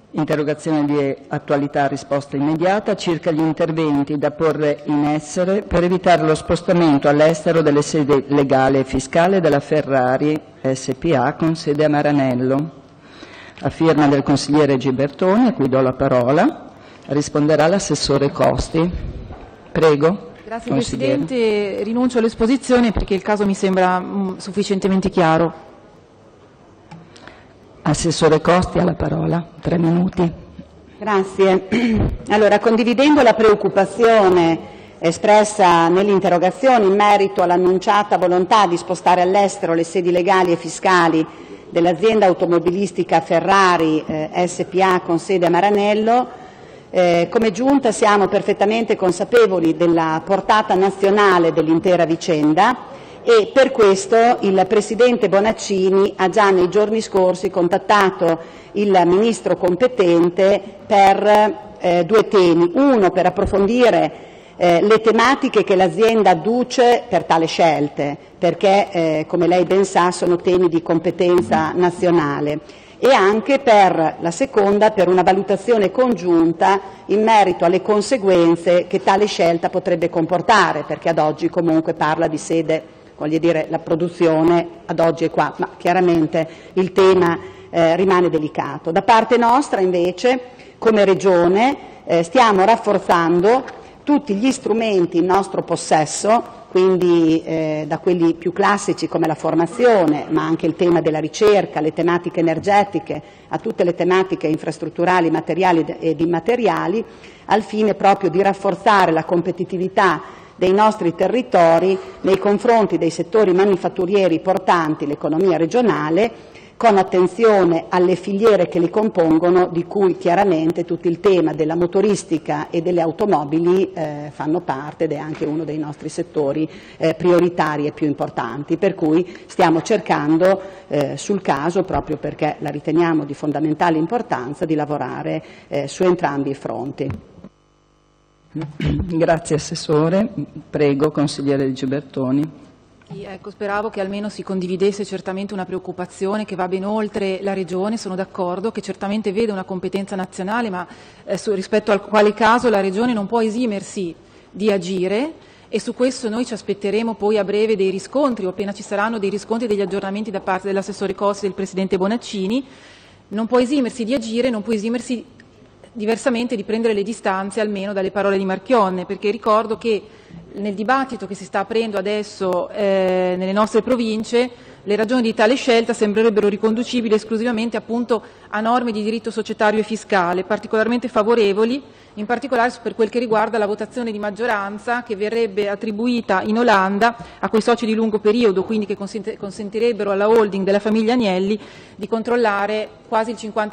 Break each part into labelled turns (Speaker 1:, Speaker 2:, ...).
Speaker 1: Interrogazione di attualità, risposta immediata circa gli interventi da porre in essere per evitare lo spostamento all'estero delle sedi legale e fiscale della Ferrari SpA con sede a Maranello. A firma del consigliere Gibertoni, a cui do la parola, risponderà l'assessore Costi. Prego.
Speaker 2: Grazie Presidente, rinuncio all'esposizione perché il caso mi sembra sufficientemente chiaro.
Speaker 1: Assessore Costi ha la parola, 3 minuti.
Speaker 3: Grazie. Allora, condividendo la preoccupazione espressa nell'interrogazione in merito all'annunciata volontà di spostare all'estero le sedi legali e fiscali dell'azienda automobilistica Ferrari SpA con sede a Maranello, come Giunta siamo perfettamente consapevoli della portata nazionale dell'intera vicenda e per questo il Presidente Bonaccini ha già nei giorni scorsi contattato il Ministro competente per 2 temi. Uno, per approfondire le tematiche che l'azienda adduce per tale scelte, perché come lei ben sa sono temi di competenza nazionale, e anche per la seconda, per una valutazione congiunta in merito alle conseguenze che tale scelta potrebbe comportare, perché ad oggi comunque parla di sede, voglio dire, la produzione ad oggi è qua, ma chiaramente il tema rimane delicato. Da parte nostra invece, come Regione, stiamo rafforzando tutti gli strumenti in nostro possesso, quindi da quelli più classici come la formazione, ma anche il tema della ricerca, le tematiche energetiche, a tutte le tematiche infrastrutturali, materiali ed immateriali, al fine proprio di rafforzare la competitività dei nostri territori nei confronti dei settori manifatturieri portanti l'economia regionale, con attenzione alle filiere che li compongono, di cui chiaramente tutto il tema della motoristica e delle automobili fanno parte ed è anche uno dei nostri settori prioritari e più importanti, per cui stiamo cercando sul caso, proprio perché la riteniamo di fondamentale importanza, di lavorare su entrambi i fronti.
Speaker 1: Grazie Assessore. Prego Consigliere Gibertoni.
Speaker 2: Sì, ecco, speravo che almeno si condividesse certamente una preoccupazione che va ben oltre la Regione, sono d'accordo, che certamente vede una competenza nazionale, ma rispetto al quale caso la Regione non può esimersi di agire, e su questo noi ci aspetteremo poi a breve dei riscontri, o appena ci saranno dei riscontri e degli aggiornamenti da parte dell'assessore Costi e del Presidente Bonaccini. Non può esimersi di agire, non può esimersi diversamente di prendere le distanze almeno dalle parole di Marchionne, perché ricordo che nel dibattito che si sta aprendo adesso nelle nostre province le ragioni di tale scelta sembrerebbero riconducibili esclusivamente appunto a norme di diritto societario e fiscale particolarmente favorevoli, in particolare per quel che riguarda la votazione di maggioranza che verrebbe attribuita in Olanda a quei soci di lungo periodo, quindi che consentirebbero alla holding della famiglia Agnelli di controllare quasi il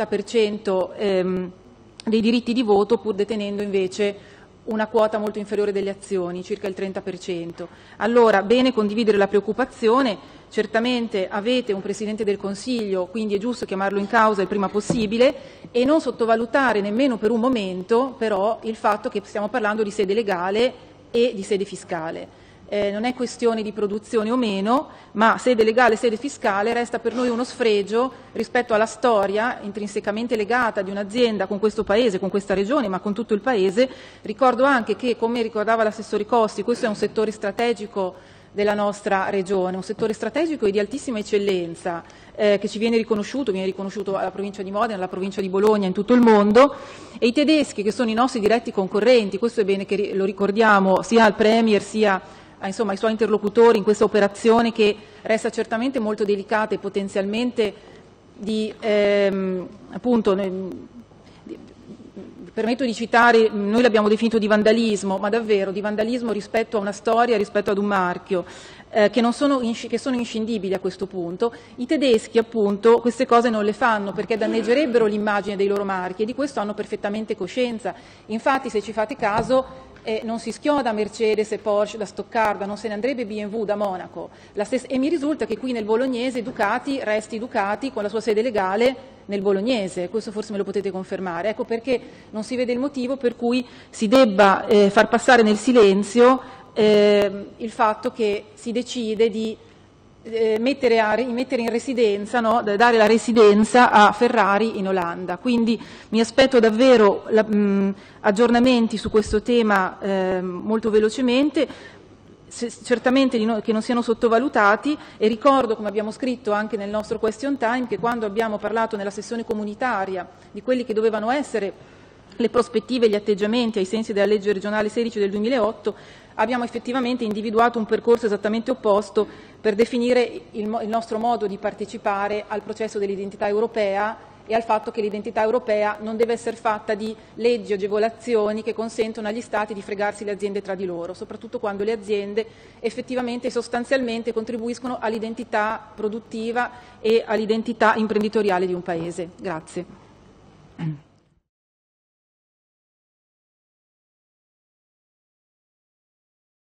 Speaker 2: 50% dei diritti di voto, pur detenendo invece una quota molto inferiore delle azioni, circa il 30%. Allora, bene condividere la preoccupazione, certamente avete un Presidente del Consiglio, quindi è giusto chiamarlo in causa il prima possibile e non sottovalutare nemmeno per un momento però il fatto che stiamo parlando di sede legale e di sede fiscale. Non è questione di produzione o meno, ma sede legale e sede fiscale resta per noi uno sfregio rispetto alla storia intrinsecamente legata di un'azienda con questo Paese, con questa Regione, ma con tutto il Paese. Ricordo anche che, come ricordava l'assessore Costi, questo è un settore strategico della nostra Regione, un settore strategico e di altissima eccellenza che ci viene riconosciuto alla provincia di Modena, alla provincia di Bologna, in tutto il mondo, e i tedeschi, che sono i nostri diretti concorrenti, questo è bene che lo ricordiamo sia al Premier sia insomma, ai suoi interlocutori in questa operazione che resta certamente molto delicata e potenzialmente di, appunto, permetto di citare, noi l'abbiamo definito di vandalismo, ma davvero di vandalismo rispetto a una storia, rispetto ad un marchio, che sono inscindibili a questo punto. I tedeschi appunto queste cose non le fanno perché danneggerebbero l'immagine dei loro marchi e di questo hanno perfettamente coscienza. Infatti, se ci fate caso, non si schioda Mercedes e Porsche da Stoccarda, non se ne andrebbe B&W da Monaco. E mi risulta che qui nel bolognese Ducati resti Ducati con la sua sede legale nel bolognese, questo forse me lo potete confermare. Ecco perché non si vede il motivo per cui si debba far passare nel silenzio il fatto che si decide di mettere in residenza, no? Dare la residenza a Ferrari in Olanda. Quindi mi aspetto davvero aggiornamenti su questo tema molto velocemente, certamente che non siano sottovalutati, e ricordo, come abbiamo scritto anche nel nostro question time, che quando abbiamo parlato nella sessione comunitaria di quelli che dovevano essere le prospettive e gli atteggiamenti ai sensi della legge regionale 16 del 2008, abbiamo effettivamente individuato un percorso esattamente opposto per definire il nostro modo di partecipare al processo dell'identità europea e al fatto che l'identità europea non deve essere fatta di leggi o agevolazioni che consentono agli Stati di fregarsi le aziende tra di loro, soprattutto quando le aziende effettivamente e sostanzialmente contribuiscono all'identità produttiva e all'identità imprenditoriale di un Paese. Grazie.